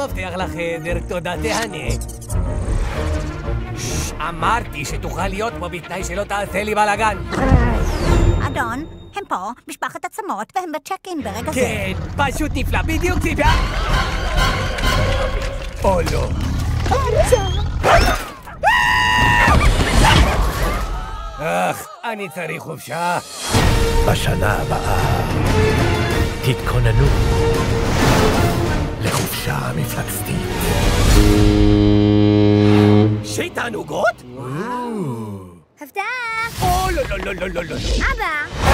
המפתח לחדר, תודה תהנה. אמרתי שתוכל להיות פה בתנאי שלא תעשה לי בלאגן. אדון, הם פה, משפחת עצמות, והם בצ'ק-אין ברגע זה. כן, פשוט נפלא, בדיוק ציפה. או לא. אני צריך חופשה. בשנה הבאה תתכוננו לחופשה מפלצתית. שתענוגות? הבטח! או לא לא לא לא לא לא. אבא!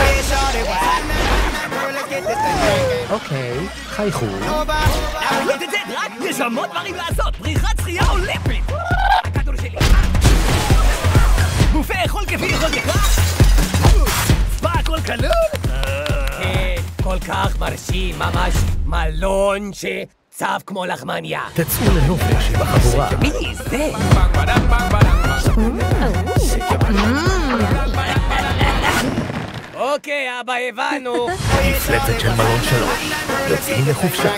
אוקיי, חייכו. להחליט את זה, רק יש המון דברים לעשות. בריחת שחייה אולימפית. הכדור שלי. בופה אכול כפי יכולתך. ספה הכל כלול? כן, כל כך מרשים, ממש מלון שצף כמו לחמניה. תצאו לנופש עם החבורה. מי זה? אוקיי, אבא, הבנו. מפלצת של מלון 3. יוצאים לחופשה.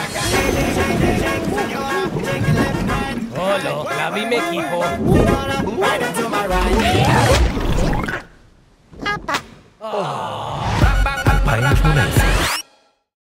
או לא, להביא מקיפו.